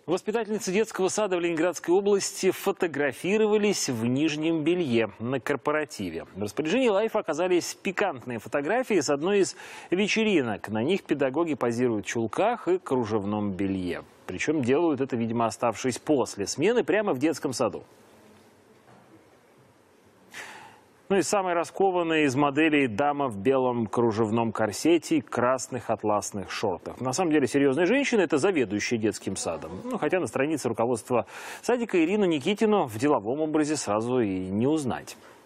Воспитательницы детского сада в Ленинградской области фотографировались в нижнем белье на корпоративе. В распоряжении Лайфа оказались пикантные фотографии с одной из вечеринок. На них педагоги позируют в чулках и кружевном белье. Причем делают это, видимо, оставшись после смены прямо в детском саду. Ну и самая раскованная из моделей дама в белом кружевном корсете и красных атласных шортах. На самом деле серьезная женщина – это заведующая детским садом. Ну, хотя на странице руководства садика Ирину Никитину в деловом образе сразу и не узнать.